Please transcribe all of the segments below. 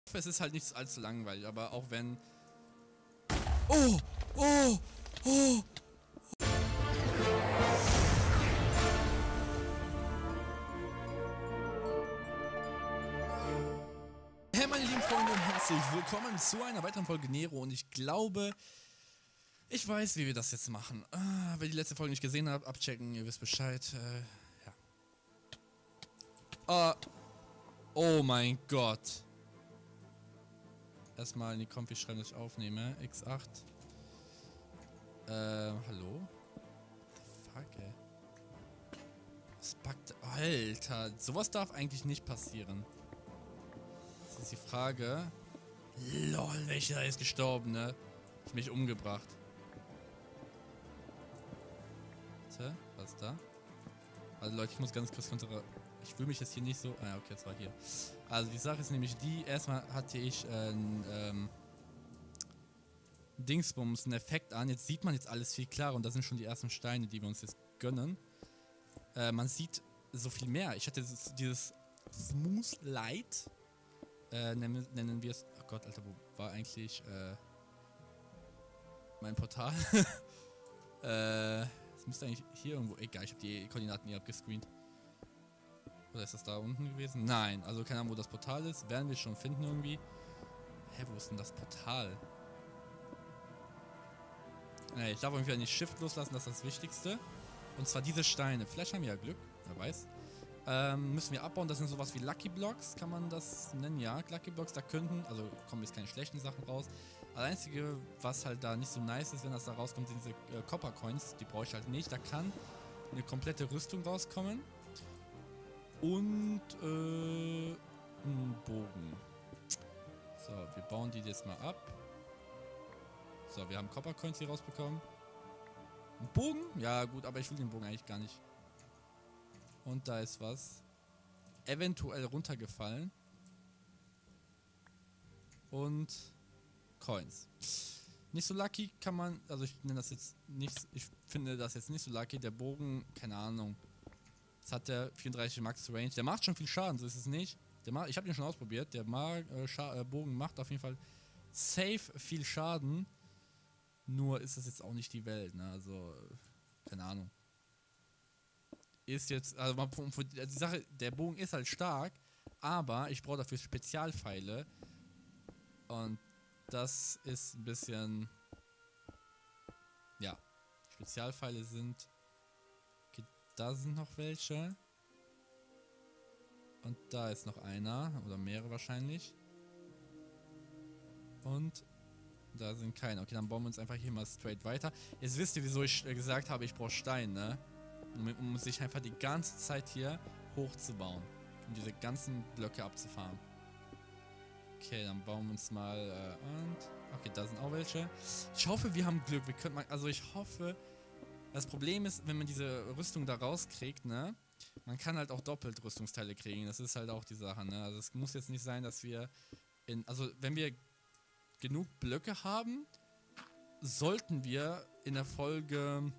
hoffe, es ist halt nicht allzu langweilig, aber auch wenn... Oh! Oh! Oh! Hey meine lieben Freunde und herzlich willkommen zu einer weiteren Folge Nero und ich glaube, ich weiß, wie wir das jetzt machen. Wer die letzte Folge nicht gesehen hat, abchecken, ihr wisst Bescheid. Ja. Oh mein Gott. Erstmal in die Konfi schreiben, dass ich aufnehme. X8. Hallo? Fuck, ey. Was packt... Alter, sowas darf eigentlich nicht passieren. Das ist die Frage. Lol, welcher ist gestorben, ne? Ich mich umgebracht. Warte, was ist da? Also Leute, ich muss ganz kurz runter... Ich will mich jetzt hier nicht so... Ah ja, okay, jetzt war hier. Also die Sache ist nämlich die, erstmal hatte ich Dingsbums, einen Effekt an. Jetzt sieht man jetzt alles viel klarer und da sind schon die ersten Steine, die wir uns jetzt gönnen. Man sieht so viel mehr. Ich hatte dieses Smooth Light, nennen wir es... Oh Gott, Alter, wo war eigentlich mein Portal? Es müsste eigentlich hier irgendwo... Egal, ich habe die Koordinaten hier abgescreent. Oder ist das da unten gewesen? Nein, also keine Ahnung, wo das Portal ist. Werden wir schon finden irgendwie. Hä, wo ist denn das Portal? Ich darf irgendwie nicht Shift loslassen, das ist das Wichtigste. Und zwar diese Steine. Vielleicht haben wir ja Glück, wer weiß. Müssen wir abbauen. Das sind sowas wie Lucky Blocks, kann man das nennen? Ja, Lucky Blocks, da könnten, also kommen jetzt keine schlechten Sachen raus. Das Einzige, was halt da nicht so nice ist, wenn das da rauskommt, sind diese Copper Coins. Die brauche ich halt nicht. Da kann eine komplette Rüstung rauskommen. Und ein Bogen. So, wir bauen die jetzt mal ab. So, wir haben Copper Coins hier rausbekommen. Ein Bogen? Ja gut, aber ich will den Bogen eigentlich gar nicht. Und da ist was. Eventuell runtergefallen. Und Coins. Nicht so lucky kann man, also ich nenne das jetzt nicht, ich finde das jetzt nicht so lucky. Der Bogen, keine Ahnung. Jetzt hat der 34 Max Range. Der macht schon viel Schaden, so ist es nicht. Ich habe ihn schon ausprobiert. Der Bogen macht auf jeden Fall safe viel Schaden. Nur ist das jetzt auch nicht die Welt, ne? Also, keine Ahnung. Ist jetzt, also die Sache, der Bogen ist halt stark, aber ich brauche dafür Spezialpfeile. Und das ist ein bisschen... Ja. Spezialpfeile sind... Da sind noch welche. Und da ist noch einer. Oder mehrere wahrscheinlich. Und da sind keine. Okay, dann bauen wir uns einfach hier mal straight weiter. Jetzt wisst ihr, wieso ich gesagt habe, ich brauche Stein, ne? Um sich einfach die ganze Zeit hier hochzubauen. Um diese ganzen Blöcke abzufahren. Okay, dann bauen wir uns mal... okay, da sind auch welche. Ich hoffe, wir haben Glück. Wir können mal... Also ich hoffe... Das Problem ist, wenn man diese Rüstung da rauskriegt, ne? Man kann halt auch doppelt Rüstungsteile kriegen. Das ist halt auch die Sache, ne? Also es muss jetzt nicht sein, dass wir also wenn wir genug Blöcke haben, sollten wir in der Folge...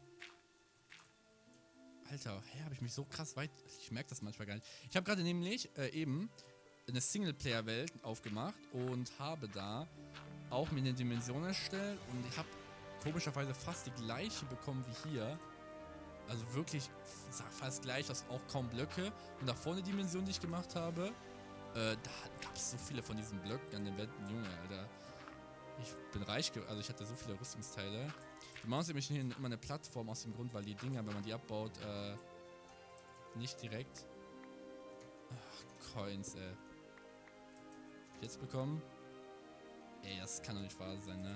Alter, habe ich mich so krass weit... Ich merke das manchmal gar nicht. Ich habe gerade nämlich eben eine Singleplayer-Welt aufgemacht und habe da auch mir eine Dimension erstellt und ich habe komischerweise fast die gleiche bekommen wie hier. Also wirklich fast gleich, das auch kaum Blöcke. Und da vorne die Dimension, die ich gemacht habe, da gab es so viele von diesen Blöcken an den Wänden. Junge, Alter. Ich bin reich, also ich hatte so viele Rüstungsteile. Die machen nämlich hier immer eine Plattform aus dem Grund, weil die Dinger, wenn man die abbaut, nicht direkt... Ach, Coins, ey. Jetzt bekommen? Ey, das kann doch nicht wahr sein, ne?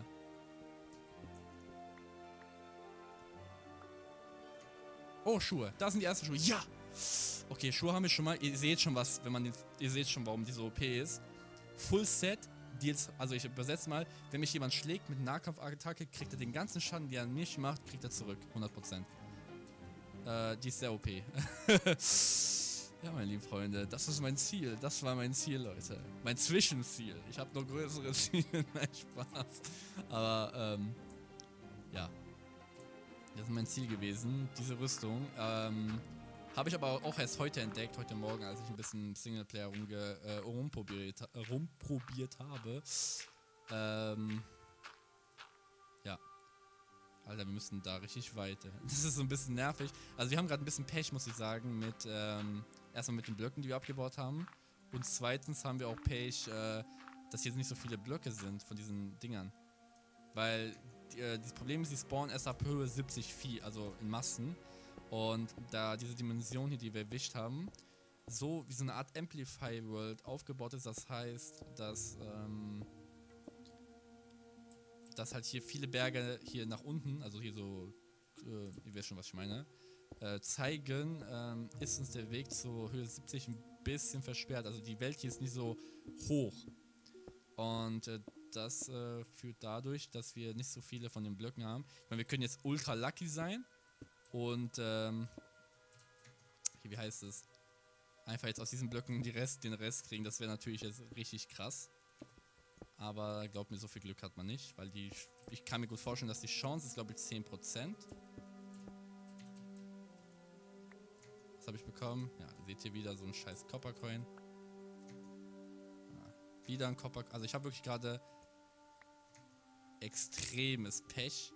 Oh, Schuhe. Da sind die ersten Schuhe. Ja! Okay, Schuhe haben wir schon mal. Ihr seht schon was, wenn man den... Ihr seht schon, warum die so OP ist. Full Set. Deals, also ich übersetze mal, wenn mich jemand schlägt mit Nahkampfattacke, kriegt er den ganzen Schaden, den er an mich macht, kriegt er zurück. 100%. Die ist sehr OP. Ja, meine lieben Freunde, das ist mein Ziel. Das war mein Ziel, Leute. Mein Zwischenziel. Ich habe noch größere Ziele. Nein, Spaß. Aber, ja. Das ist mein Ziel gewesen, diese Rüstung. Habe ich aber auch erst heute entdeckt, heute Morgen, als ich ein bisschen Singleplayer rumprobiert habe. Ja. Alter, wir müssen da richtig weiter. Das ist so ein bisschen nervig. Also wir haben gerade ein bisschen Pech, muss ich sagen, mit erstmal mit den Blöcken, die wir abgebaut haben. Und zweitens haben wir auch Pech, dass hier nicht so viele Blöcke sind von diesen Dingern. Weil das Problem ist, die spawnen erst ab Höhe 70 Vieh, also in Massen. Und da diese Dimension hier, die wir erwischt haben, so wie so eine Art Amplify World aufgebaut ist, das heißt, dass halt hier viele Berge hier nach unten, also hier so, ihr wisst schon, was ich meine, zeigen, ist uns der Weg zur Höhe 70 ein bisschen versperrt. Also die Welt hier ist nicht so hoch. Und das führt dadurch, dass wir nicht so viele von den Blöcken haben. Ich meine, wir können jetzt ultra lucky sein und hier, wie heißt es? Einfach jetzt aus diesen Blöcken den Rest kriegen. Das wäre natürlich jetzt richtig krass. Aber glaubt mir, so viel Glück hat man nicht, weil ich kann mir gut vorstellen, dass die Chance ist, glaube ich, 10%. Was habe ich bekommen? Ja, seht ihr wieder so einen scheiß Coppercoin. Ja, wieder ein Copper. Also ich habe wirklich gerade extremes Pech.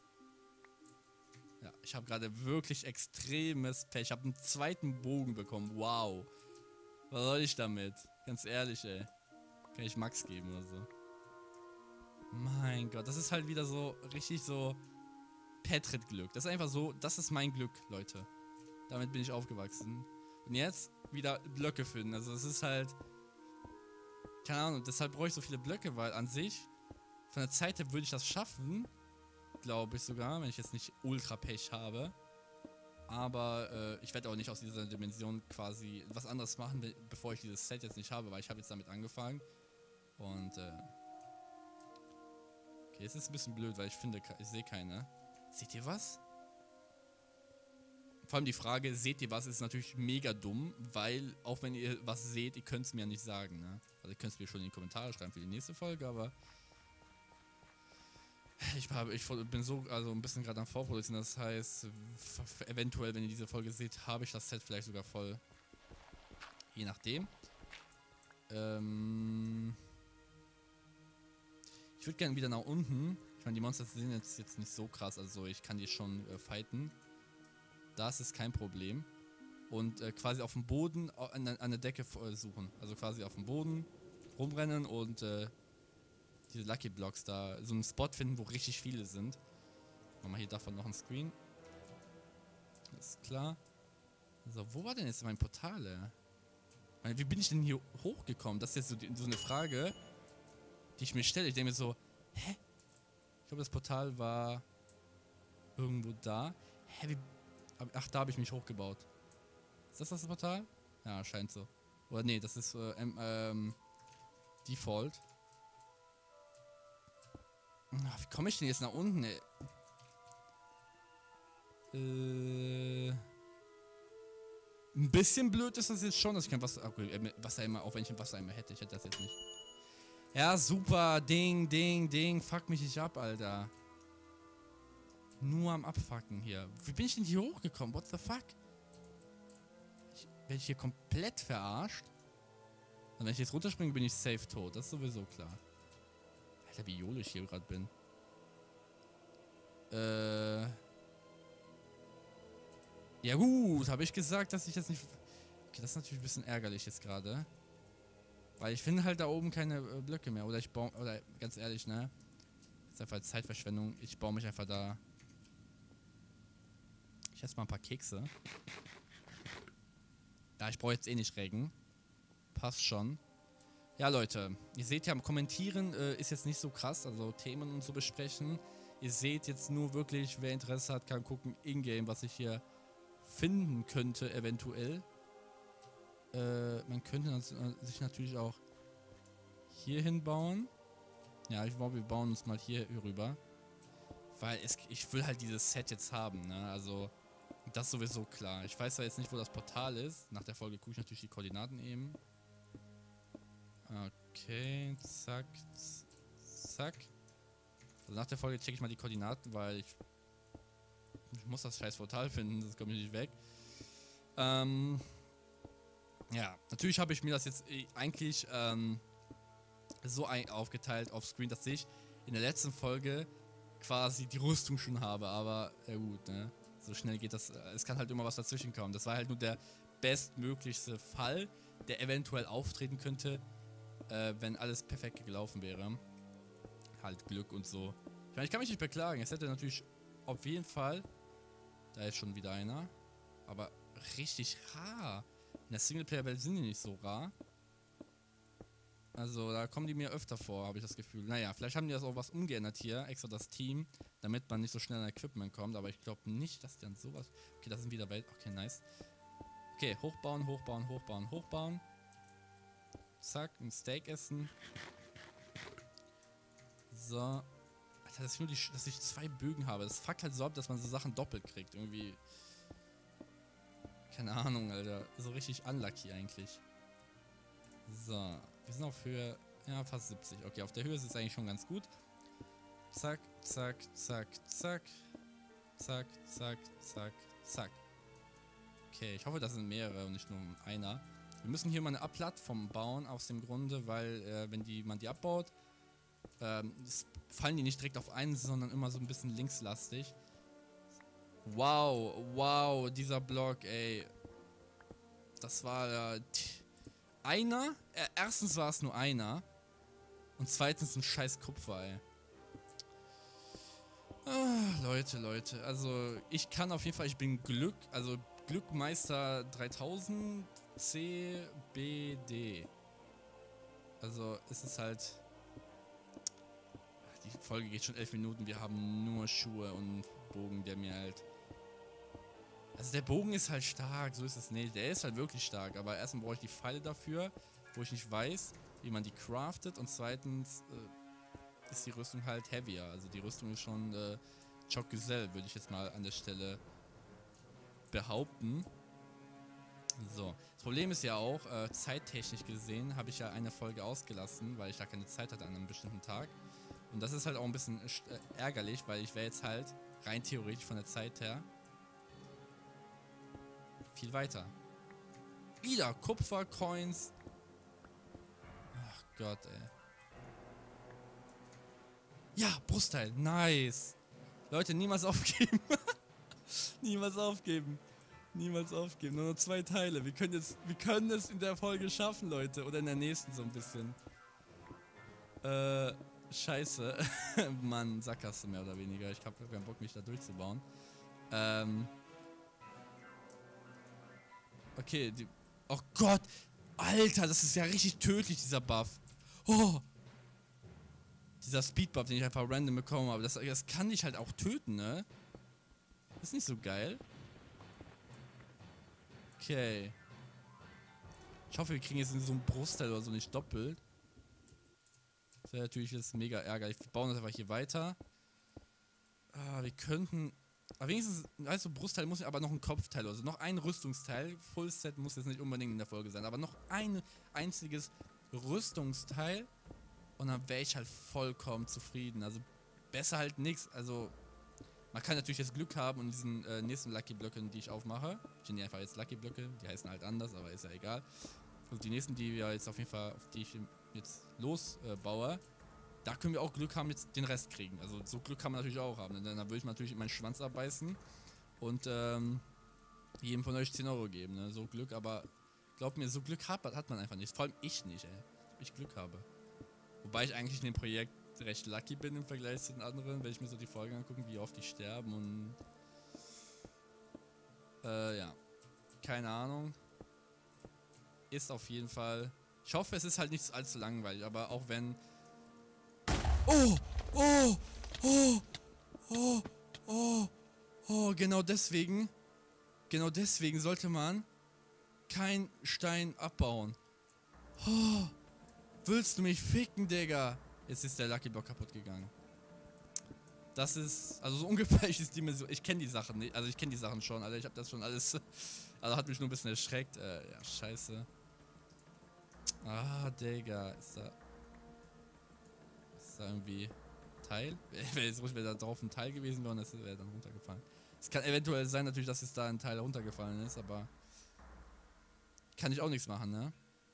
Ja, ich habe gerade wirklich extremes Pech. Ich habe einen zweiten Bogen bekommen. Wow. Was soll ich damit? Ganz ehrlich, ey. Kann ich Max geben oder so. Mein Gott, das ist halt wieder so richtig so Petrit-Glück. Das ist einfach so, das ist mein Glück, Leute. Damit bin ich aufgewachsen. Und jetzt wieder Blöcke finden. Also es ist halt, keine Ahnung, deshalb brauche ich so viele Blöcke, weil an sich, von der Zeit her würde ich das schaffen. Glaube ich sogar, wenn ich jetzt nicht ultra Pech habe. Aber ich werde auch nicht aus dieser Dimension quasi was anderes machen, bevor ich dieses Set jetzt nicht habe, weil ich habe jetzt damit angefangen. Und okay, es ist ein bisschen blöd, weil ich sehe keine. Seht ihr was? Vor allem die Frage, seht ihr was, ist natürlich mega dumm, weil auch wenn ihr was seht, ihr könnt es mir ja nicht sagen, ne? Also ihr könnt es mir schon in die Kommentare schreiben für die nächste Folge, aber ich bin so, also ein bisschen gerade am Vorproduzieren, das heißt, eventuell, wenn ihr diese Folge seht, habe ich das Set vielleicht sogar voll. Je nachdem. Ich würde gerne wieder nach unten. Ich meine, die Monster sind jetzt nicht so krass, also ich kann die schon fighten. Das ist kein Problem. Und quasi auf dem Boden an der Decke suchen. Also quasi auf dem Boden rumrennen und diese Lucky Blocks da, so einen Spot finden, wo richtig viele sind. Machen wir hier davon noch einen Screen. Ist klar. So, wo war denn jetzt mein Portal? Wie bin ich denn hier hochgekommen? Das ist jetzt so eine Frage, die ich mir stelle. Ich denke mir so, hä? Ich glaube, das Portal war irgendwo da. Hä, ach, da habe ich mich hochgebaut. Ist das Portal? Ja, scheint so. Oder nee, das ist Default. Ach, wie komme ich denn jetzt nach unten, ey? Ein bisschen blöd ist das jetzt schon, dass ich kein Wassereimer, auch wenn ich ein Wassereimer hätte. Ich hätte das jetzt nicht. Ja, super. Ding. Fuck mich nicht ab, Alter. Nur am Abfucken hier. Wie bin ich denn hier hochgekommen? What the fuck? Werde ich hier komplett verarscht? Und wenn ich jetzt runterspringe, bin ich safe tot. Das ist sowieso klar. Alter, wie jolo ich hier gerade bin. Ja gut, habe ich gesagt, dass ich jetzt nicht... Okay, das ist natürlich ein bisschen ärgerlich jetzt gerade. Weil ich finde halt da oben keine Blöcke mehr. Oder ich baue... Oder ganz ehrlich, ne? Das ist einfach Zeitverschwendung. Ich baue mich einfach da... Ich esse mal ein paar Kekse. Ja, ich brauche jetzt eh nicht Regen. Passt schon. Ja, Leute, ihr seht ja, Kommentieren ist jetzt nicht so krass, also Themen und so besprechen. Ihr seht jetzt nur wirklich, wer Interesse hat, kann gucken, in-game, was ich hier finden könnte, eventuell. Man könnte sich natürlich auch hier hinbauen. Ja, ich glaube, wir bauen uns mal hier rüber. Weil ich will halt dieses Set jetzt haben, ne, also das ist sowieso klar. Ich weiß ja jetzt nicht, wo das Portal ist. Nach der Folge gucke ich natürlich die Koordinaten eben. Okay, zack. Also nach der Folge checke ich mal die Koordinaten, weil ich muss das scheiß Portal finden, das kommt mir nicht weg. Ja, natürlich habe ich mir das jetzt eigentlich so aufgeteilt auf Screen, dass ich in der letzten Folge quasi die Rüstung schon habe, aber ja gut, ne? So schnell geht das, es kann halt immer was dazwischen kommen. Das war halt nur der bestmöglichste Fall, der eventuell auftreten könnte, wenn alles perfekt gelaufen wäre. Halt Glück und so. Ich meine, ich kann mich nicht beklagen, es hätte natürlich auf jeden Fall, da ist schon wieder einer, aber richtig rar. In der Singleplayer-Welt sind die nicht so rar. Also da kommen die mir öfter vor, habe ich das Gefühl. Naja, vielleicht haben die das auch was umgeändert hier, extra das Team, damit man nicht so schnell an Equipment kommt. Aber ich glaube nicht, dass dann sowas... Okay, das sind wieder Welt. Okay, nice. Okay, hochbauen, hochbauen, hochbauen, hochbauen. Zack, ein Steak essen. So. Alter, dass ich 2 Bögen habe. Das fuckt halt so ab, dass man so Sachen doppelt kriegt. Irgendwie... Keine Ahnung, Alter. So richtig unlucky eigentlich. So. Wir sind auf Höhe, ja, fast 70. Okay, auf der Höhe ist es eigentlich schon ganz gut. Zack, zack, zack, zack. Zack, zack, zack, zack. Okay, ich hoffe, das sind mehrere und nicht nur einer. Wir müssen hier mal eine Plattform bauen, aus dem Grunde, weil, wenn man die abbaut, fallen die nicht direkt auf einen, sondern immer so ein bisschen linkslastig. Wow, wow, dieser Block, ey. Das war, einer, erstens war es nur einer und zweitens ein scheiß Kupfer, ey. Ah, Leute, also ich kann auf jeden Fall, ich bin Glückmeister 3000 CBD. Also es ist halt, die Folge geht schon 11 Minuten, wir haben nur Schuhe und Bogen, der mir halt... Also der Bogen ist halt stark, so ist es nicht. Der ist halt wirklich stark, aber erstmal brauche ich die Pfeile dafür, wo ich nicht weiß, wie man die craftet. Und zweitens ist die Rüstung halt heavier. Also die Rüstung ist schon Choc Gesell, würde ich jetzt mal an der Stelle behaupten. So, das Problem ist ja auch, zeittechnisch gesehen habe ich ja eine Folge ausgelassen, weil ich da keine Zeit hatte an einem bestimmten Tag. Und das ist halt auch ein bisschen ärgerlich, weil ich wäre jetzt halt rein theoretisch von der Zeit her viel weiter. Wieder Kupfer, Coins. Ach Gott, ey. Ja, Brustteil. Nice. Leute, niemals aufgeben. Niemals aufgeben. Niemals aufgeben. Nur noch 2 Teile. Wir können es in der Folge schaffen, Leute. Oder in der nächsten so ein bisschen. Scheiße. Mann, Sackgasse mehr oder weniger. Ich habe keinen Bock, mich da durchzubauen. Okay, oh Gott! Alter, das ist ja richtig tödlich, dieser Buff. Oh! Dieser Speed-Buff, den ich einfach random bekommen habe. Das kann dich halt auch töten, ne? Ist nicht so geil. Okay. Ich hoffe, wir kriegen jetzt so einen Brustteil oder so nicht doppelt. Das wäre natürlich jetzt mega ärgerlich. Wir bauen das einfach hier weiter. Wir könnten... Aber wenigstens, also Brustteil muss aber noch ein Kopfteil, also noch ein Rüstungsteil. Fullset muss jetzt nicht unbedingt in der Folge sein, aber noch ein einziges Rüstungsteil und dann wäre ich halt vollkommen zufrieden. Also besser halt nichts. Also man kann natürlich jetzt Glück haben und diesen nächsten Lucky Blöcken, die ich aufmache. Ich nenne die einfach jetzt Lucky Blöcke, die heißen halt anders, aber ist ja egal. Und die nächsten, die wir jetzt auf jeden Fall, auf die ich jetzt losbaue, da können wir auch Glück haben, jetzt den Rest kriegen. Also so Glück kann man natürlich auch haben. Dann würde ich natürlich meinen Schwanz abbeißen und jedem von euch 10 Euro geben. Ne? So Glück, aber glaubt mir, so Glück hat man einfach nicht. Vor allem ich nicht, ey. Ich Glück habe. Wobei ich eigentlich in dem Projekt recht lucky bin im Vergleich zu den anderen, wenn ich mir so die Folgen angucke, wie oft die sterben und... ja. Keine Ahnung. Ist auf jeden Fall... Ich hoffe, es ist halt nicht allzu langweilig, aber auch wenn... Oh! Oh! Oh! Oh! Oh! Oh! Genau deswegen sollte man kein Stein abbauen. Oh! Willst du mich ficken, Digga? Jetzt ist der Lucky Block kaputt gegangen. Das ist, also so ungefähr ist die Dimension. Ich kenne die Sachen nicht, also ich kenne die Sachen schon, Alter. Ich habe das schon alles, also hat mich nur ein bisschen erschreckt. Ja, scheiße. Ah, Digga, ist da irgendwie Teil? Wäre jetzt ruhig, wenn da drauf ein Teil gewesen wäre und das wäre dann runtergefallen. Es kann eventuell sein natürlich, dass jetzt da ein Teil runtergefallen ist, aber kann ich auch nichts machen, ne?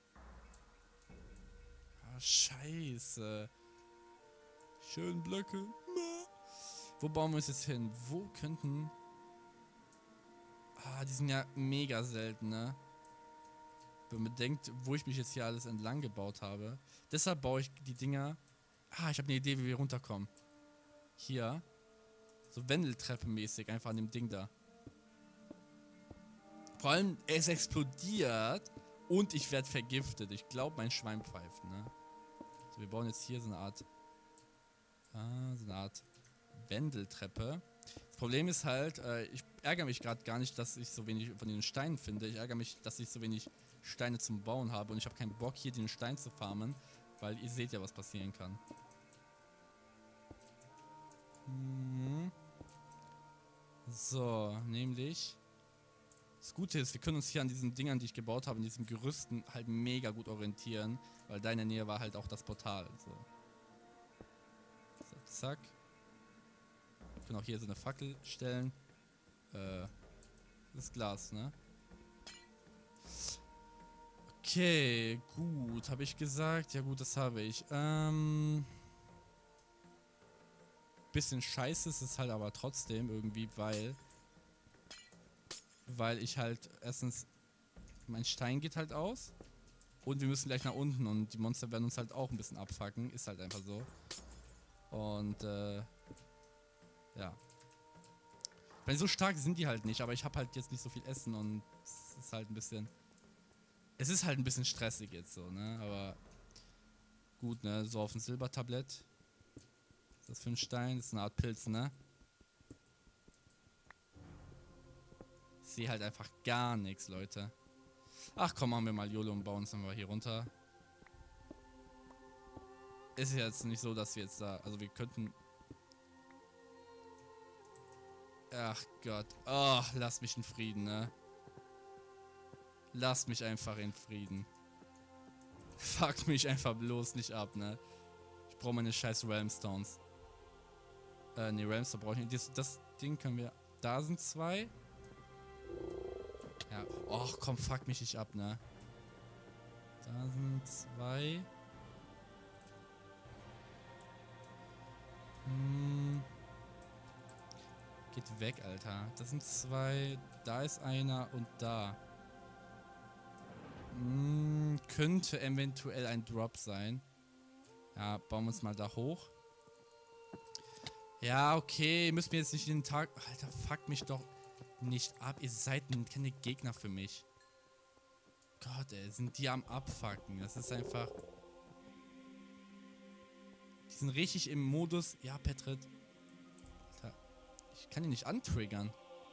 Ah, scheiße. Schön Blöcke. Wo bauen wir uns jetzt hin? Wo könnten... Ah, die sind ja mega selten, ne? Wenn man bedenkt, wo ich mich jetzt hier alles entlang gebaut habe. Deshalb baue ich die Dinger... Ah, ich habe eine Idee, wie wir runterkommen. Hier. So Wendeltreppe-mäßig, einfach an dem Ding da. Vor allem, es explodiert und ich werde vergiftet. Ich glaube, mein Schwein pfeift, ne? So, wir bauen jetzt hier so eine Art... so eine Art Wendeltreppe. Das Problem ist halt, ich ärgere mich gerade gar nicht, dass ich so wenig von den Steinen finde. Ich ärgere mich, dass ich so wenig Steine zum Bauen habe und ich habe keinen Bock, hier den Stein zu farmen, weil ihr seht ja, was passieren kann. So, nämlich... Das Gute ist, wir können uns hier an diesen Dingern, die ich gebaut habe, in diesen Gerüsten halt mega gut orientieren, weil da in der Nähe war halt auch das Portal. So, zack. Wir können auch hier so eine Fackel stellen. Das ist Glas, ne? Okay, gut. Habe ich gesagt? Ja gut, das habe ich. Bisschen scheiße ist es halt aber trotzdem irgendwie, weil ich halt erstens, mein Stein geht halt aus und wir müssen gleich nach unten und die Monster werden uns halt auch ein bisschen abfacken, ist halt einfach so. Und ja. Weil so stark sind die halt nicht, aber ich habe halt jetzt nicht so viel Essen und es ist halt ein bisschen, stressig jetzt so, ne, aber gut, ne, so auf ein Silbertablett. Ist das für ein Stein? Das ist eine Art Pilz, ne? Ich sehe halt einfach gar nichts, Leute. Ach komm, machen wir mal YOLO und bauen uns dann mal hier runter. Ist jetzt nicht so, dass wir jetzt da... Also wir könnten... Ach Gott. Oh, lass mich in Frieden, ne? Lass mich einfach in Frieden. Fuck mich einfach bloß nicht ab, ne? Ich brauche meine scheiß Realmstones. Ne, Realmstone brauche ich nicht. Das Ding können wir... Da sind 2. Ja, och komm, fuck mich nicht ab, ne? Da sind 2. Geht weg, Alter. Das sind 2. Da ist einer und da. Könnte eventuell ein Drop sein. Ja, bauen wir uns mal da hoch. Ja, okay. Müssen wir jetzt nicht in den Tag... Alter, fuck mich doch nicht ab. Ihr seid keine Gegner für mich. Gott, ey. Sind die am Abfucken. Das ist einfach... Die sind richtig im Modus... Ja, Petrit. Alter, ich kann die nicht antriggern.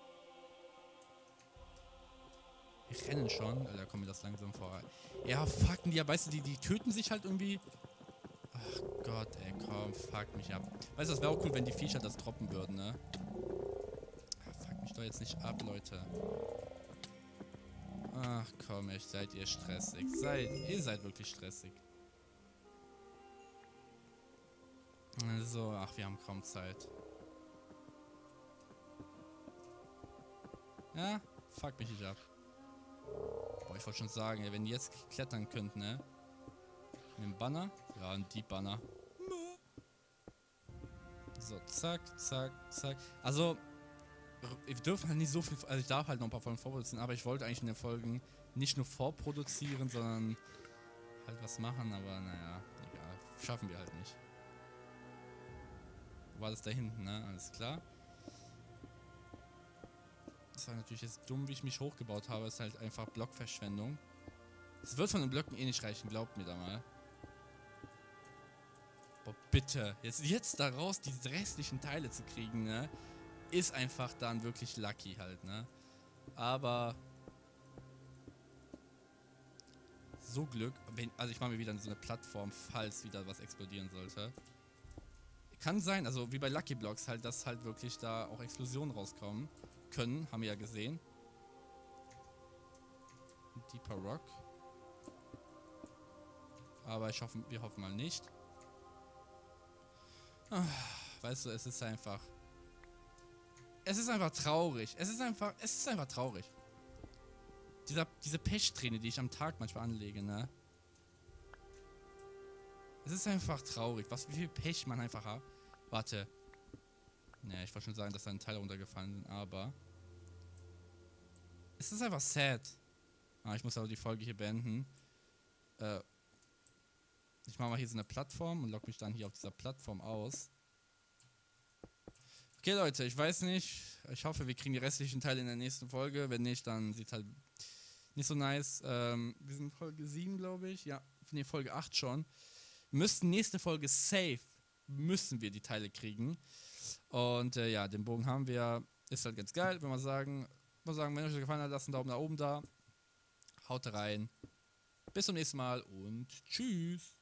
Wir rennen schon. Alter, kommt mir das langsam vor. Ja, fucken die ja. Weißt du, die töten sich halt irgendwie... Ach Gott, ey, komm, fuck mich ab. Weißt du, das wäre auch cool, wenn die Viecher das droppen würden, ne? Ach, fuck mich doch jetzt nicht ab, Leute. Ach komm, echt, seid ihr stressig. Ihr seid wirklich stressig. So, ach, wir haben kaum Zeit. Ja, fuck mich nicht ab. Boah, ich wollte schon sagen, ey, wenn die jetzt klettern könnten, ne? Mit dem Banner? Ja, ein Deep Banner. So, zack, zack, zack. Also, wir dürfen halt nicht so viel... Also, ich darf halt noch ein paar Folgen vorproduzieren, aber ich wollte eigentlich in den Folgen nicht nur vorproduzieren, sondern halt was machen, aber naja, egal. Schaffen wir halt nicht. War das da hinten, ne? Alles klar. Das war natürlich jetzt dumm, wie ich mich hochgebaut habe. Das ist halt einfach Blockverschwendung. Es wird von den Blöcken eh nicht reichen, glaubt mir da mal. Boah, bitte. Jetzt daraus diese restlichen Teile zu kriegen, ne? Ist einfach dann wirklich lucky halt, ne? Aber... So Glück. Also ich mache mir wieder so eine Plattform, falls wieder was explodieren sollte. Kann sein, also wie bei Lucky Blocks halt, dass halt wirklich da auch Explosionen rauskommen können. Haben wir ja gesehen. Deeper Rock. Aber wir hoffen mal nicht. Weißt du, es ist einfach traurig. Es ist einfach traurig. Diese Pechsträhne, die ich am Tag manchmal anlege, ne? Es ist einfach traurig, wie viel Pech man einfach hat. Warte. Ne, ich wollte schon sagen, dass da ein Teil runtergefallen sind, aber... Es ist einfach sad. Ich muss aber die Folge hier beenden. Ich mache mal hier so eine Plattform und logge mich dann hier auf dieser Plattform aus. Okay, Leute, ich weiß nicht. Ich hoffe, wir kriegen die restlichen Teile in der nächsten Folge. Wenn nicht, dann sieht halt nicht so nice. Wir sind Folge 7, glaube ich. Ja, ne, Folge 8 schon. Müssten nächste Folge safe, müssen wir die Teile kriegen. Und ja, den Bogen haben wir. Ist halt ganz geil, wenn wir sagen, wenn euch das gefallen hat, lasst einen Daumen nach oben da. Haut rein. Bis zum nächsten Mal und tschüss.